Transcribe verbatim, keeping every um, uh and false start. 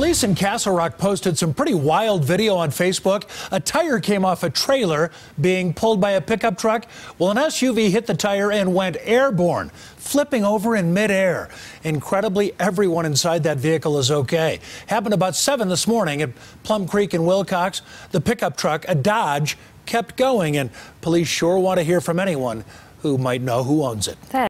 Police in Castle Rock posted some pretty wild video on Facebook. A tire came off a trailer being pulled by a pickup truck. Well, an S U V hit the tire and went airborne, flipping over in midair. Incredibly, everyone inside that vehicle is okay. Happened about seven this morning at Plum Creek in Wilcox. The pickup truck, a Dodge, kept going, and police sure want to hear from anyone who might know who owns it.